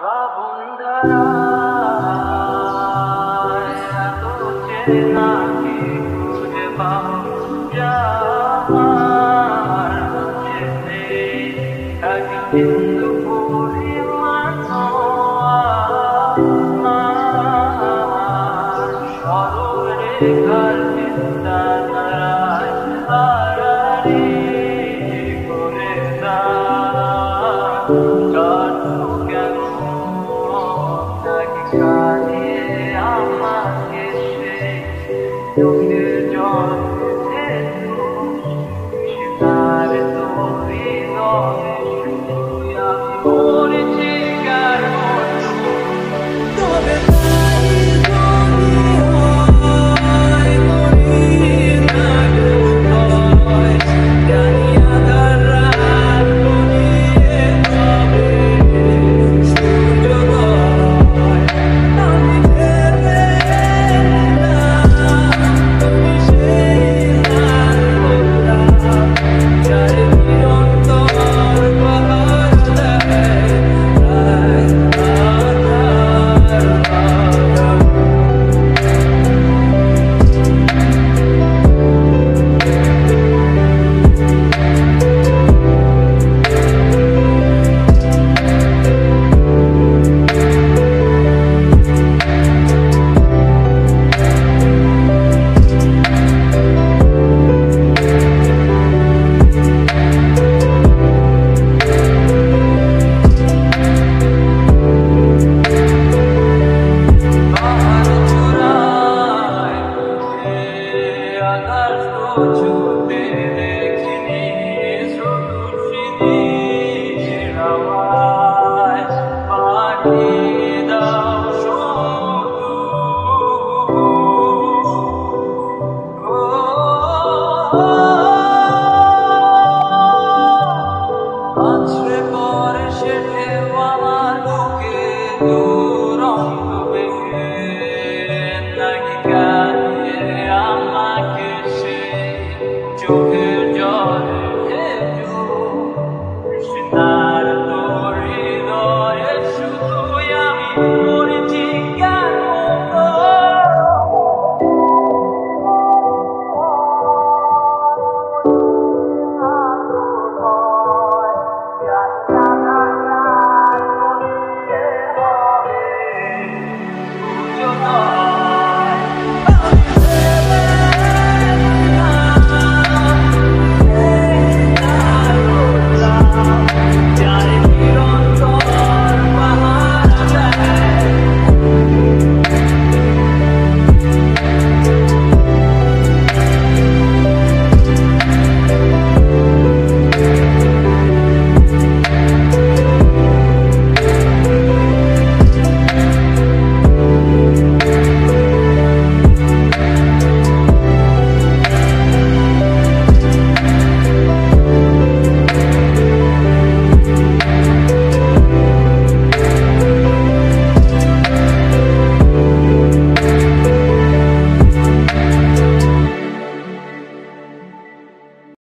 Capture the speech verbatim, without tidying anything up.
ভাবুন্ধরায় এত চেনা কি খুঁজে পাও যা আমার কাছে নেই। এক বিন্দু পরিমাণ আমার সরলরেখার চিন্তাধারায় আড়াআড়ি করে দাও। কাঁদো কেন নাকি কাঁদিয়ে আমাকে সেই চোখের জল সেতার তোর হৃদয়ে শুধুই আমি মরেছি কার মতো। তবে তাই যদি হয় মরি না কোথায়, জানি আঁধার রাত গড়িয়ে তবে সূর্যোদয়। আমি ভেবে এলাম তুমি সেই লাল গোলাপ, যার নিরন্তর বাহার দেয় রাত আঁধার আলো। পাহাড় চূড়ায় উঠে আকাশ ছুঁতে দেখিনি, শুধু শিশির হাওয়ায় পাড়ি দাও শুধু। ও আছড়ে পড়ে সে ঢেউ আমার বুকে দুরন্ত বেগে, নাকি কাঁদিয়ে আমাকে সেই চোখের জলে ভেজো। তৃষ্ণার তোর হৃদয়ে শুধুই আমি